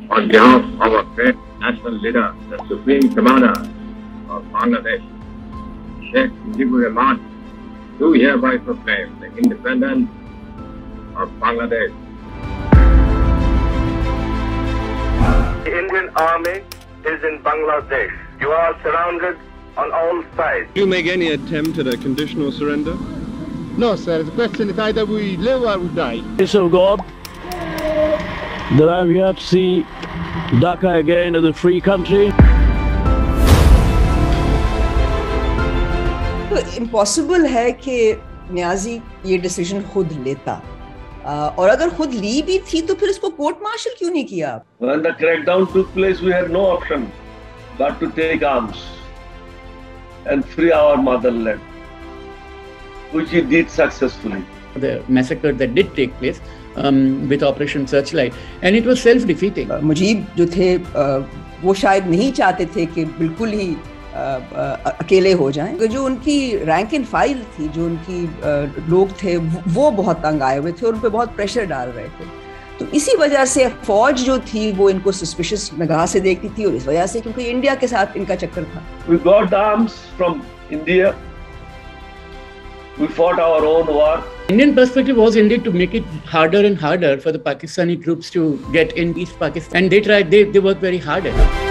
On behalf of our great national leader, the Supreme Commander of Bangladesh, Sheikh Mujibur Rahman, do hereby proclaim the independence of Bangladesh. The Indian Army is in Bangladesh. You are surrounded on all sides. Do you make any attempt at a conditional surrender? No, sir. The question is either we live or we die. Grace of God, that I'm here to see Dhaka again as a free country. तो impossible है कि न्याजी ये decision खुद लेता, और अगर खुद ली भी थी तो फिर इसको कोर्ट मार्शल क्यों नहीं किया? When the crackdown took place, we had no option but to take arms and free our motherland, which he did successfully. The massacre that did take place with Operation Searchlight, and it was self-defeating. Mujib जो थे वो शायद नहीं चाहते थे कि बिल्कुल ही अकेले हो जाएं। तो जो उनकी रैंक एंड फाइल थी, जो उनकी लोग थे, वो बहुत तंग आए हुए थे और उन पे बहुत प्रेशर डाल रहे थे। तो इसी वजह से फौज जो थी वो इनको सस्पिशियस निगाह से देखती थी, और इस वजह से क्योंकि इंडिया के साथ इनका चक्कर था। We got the arms from India. We fought our own war. Indian perspective was indeed to make it harder and harder for the Pakistani troops to get in East Pakistan, and they tried. They worked very hard at it.